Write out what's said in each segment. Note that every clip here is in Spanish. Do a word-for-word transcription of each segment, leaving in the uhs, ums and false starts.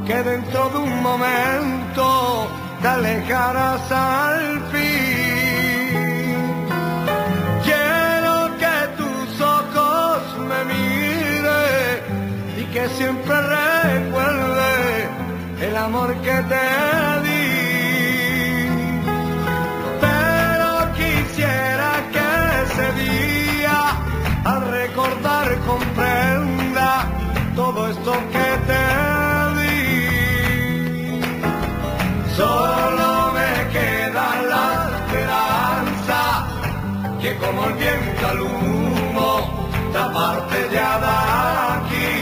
que dentro de un momento te alejarás al fin. Quiero que tus ojos me miren y que siempre recuerde el amor que te di. Pero quisiera que ese día, al recordar, comprenda todo esto que te di. Solo me queda la esperanza que como el viento al humo taparte ya de aquí.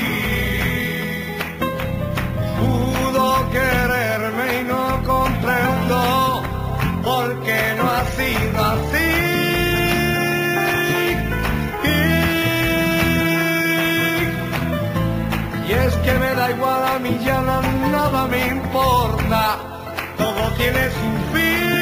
Pudo quererme y no comprendo por qué no ha sido así. Y es que me da igual, a mí ya no, nada me importa, todo tiene su fin.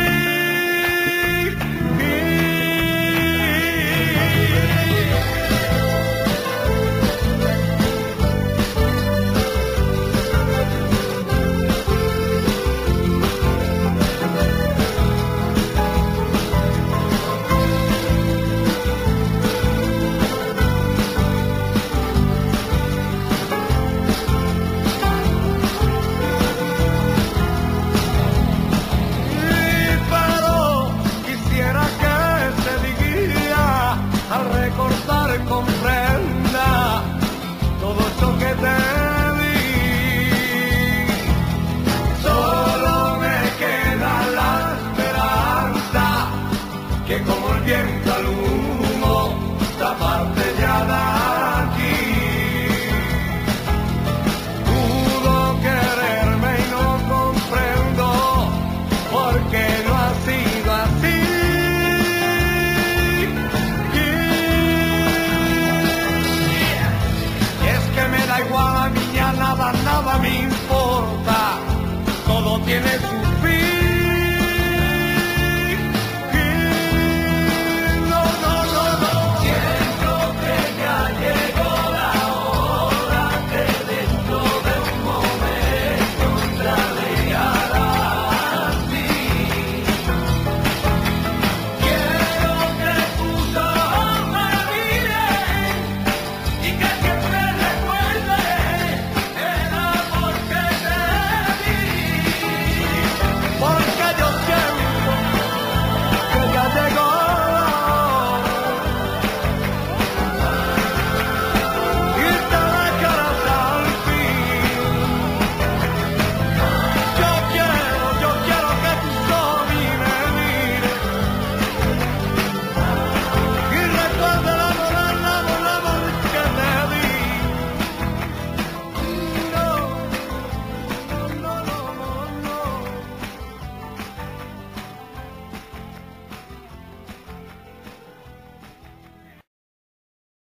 Comprenda todo esto que te di. Solo me queda la esperanza que como el viento al humo taparte ya de aquí. Pudo quererme y no comprendo por qué no ha sido así. Da igual, a mí ya nada, nada me importa, todo tiene su